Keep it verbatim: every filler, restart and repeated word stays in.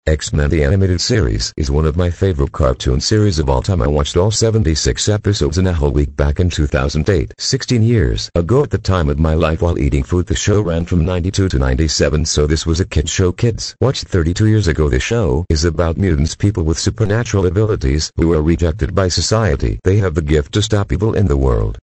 X-Men the Animated Series is one of my favorite cartoon series of all time. I watched all seventy-six episodes in a whole week back in two thousand eight. sixteen years ago at the time of my life while eating food. The show ran from ninety-two to ninety-seven, so this was a kid show kids watched. thirty-two years ago, the show is about mutants, people with supernatural abilities who are rejected by society. They have the gift to stop evil in the world.